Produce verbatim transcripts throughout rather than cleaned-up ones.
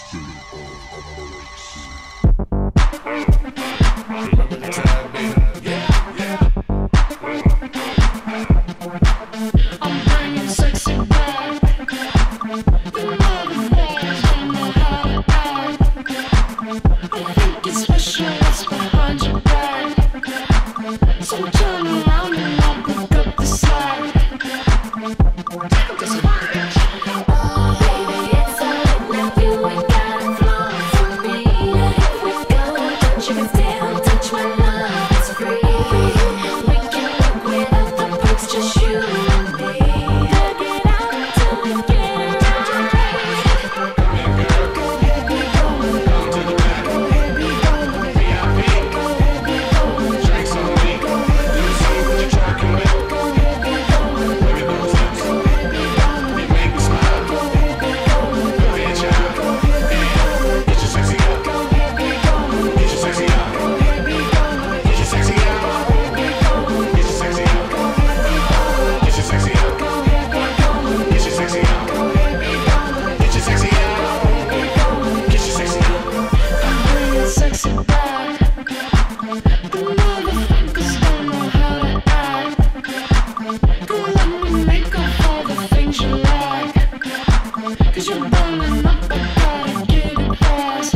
Remember the time, baby. Yeah, yeah. I'm bringing sexy back. The motherfuckers don't know how to act. I think it's special what's behind your back. So turn around and I'll pick up the slack. Oh baby, it's alright now. You ain't got flaws for me. If we go, don't you down, touch my love, it's free. We can work without the perks, just you and me. Work it out till we get it right. Go ahead, be going. Come to the back. Go ahead, be going. V I P. Go ahead, be going. Drinks on me. Go ahead, be You see what you're talking with. Go ahead, be going. Look at those hips. Go ahead, be going. You make me smile. Go ahead, be going. Go ahead, child. Go ahead, be going. Get your sexy up. Go ahead, be going. Get your sexy up. Go ahead, be going. Get your sexy up. Go ahead, be going. Get your sexy up. Go ahead, be going. Get your sexy up. Go ahead, be going. Get your sexy up. Go ahead, be going. Get your sexy up. Be going. Get your sexy up. I'm bringing sexy back. The motherfuckers don't know how to act. Go let me make up all the things you like. Cause you're burning up, I gotta get it fast.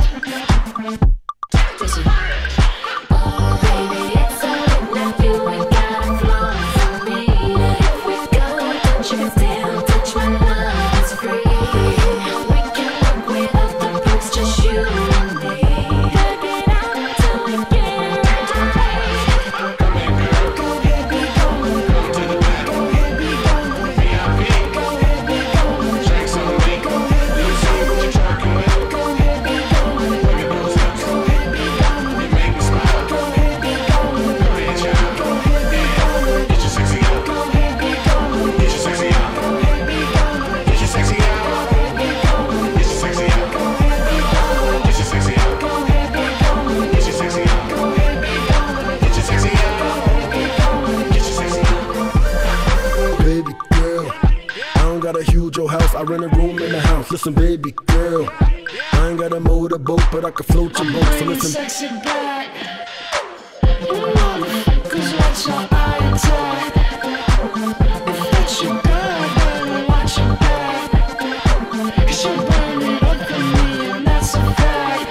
Oh baby, it's alright now. You ain't got flaws for me. If we go, don't you down, touch my love, it's free. We can work without the perks, just you and me. Work it out till we get it right. Come here, girl. Go ahead, be going. Come to the back. Go ahead, be going. V I P. Go ahead, be going. Drinks on me. Go ahead, be You see what you're talking with. Go ahead, be going. Look at those hips. Go ahead, be going. You make me smile. Go ahead, be going. Go ahead, child. Go ahead, be going. Get your sexy up. Go ahead, be going. Get your sexy up. Go ahead, be going. Get your sexy up. Go ahead, be going. Get your sexy up. Go ahead, be going. Get your sexy up. Go ahead, be going. Get your sexy up. Go ahead, be going. Get your sexy up. Go ahead, be going. Get your sexy up. Baby girl, I don't got a huge old house, I rent a room in the house. Listen, baby girl, I ain't got a motorboat, but I can float your boat. So Bringing listen, sexy back. You motherfuckers, watch your eye attack. If that's your girl, better watch your back. Cause you burn it up for me, and that's a fact.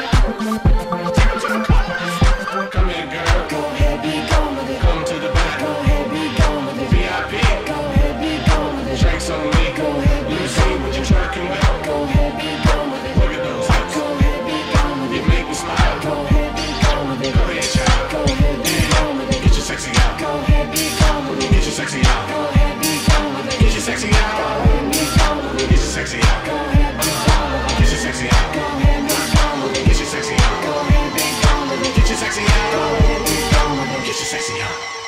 Come here, girl. Go ahead, be gone with it. Come to the back. Go ahead, be gone with it. V I P. Go ahead, be gone with it. Drinks on me. Go ahead, be You see what you're talking with. Go ahead, be gone with it. Look at those hips. Go ahead, be gone with You it. make me smile. Go ahead, be gone with it. Go ahead, child. Go ahead, be gone with it. Get your sexy up. Go ahead, be gone with it. Get your sexy up. Go ahead, be gone with it. Get your sexy Go up. ahead, be gone with it. Get your sexy up. Go ahead, be gone with it. Get your sexy up. Go ahead, be gone with it. Get your sexy up. Go ahead, be gone with it. Get your sexy up. Go ahead, be gone with it. Get your sexy up.